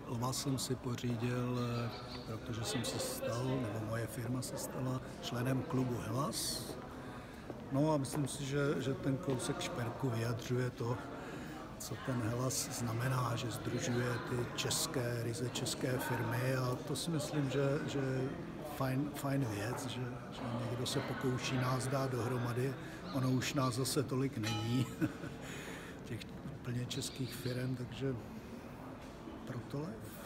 Lva jsem si pořídil, protože jsem se stal, nebo moje firma se stala členem klubu Hellas. No a myslím si, že ten kousek šperku vyjadřuje to, co ten Hellas znamená, že sdružuje ty ryze české firmy, a to si myslím, že je fajn věc, že někdo se pokouší nás dát dohromady. Ono už nás zase tolik není, těch plně českých firm, takže proto Lev.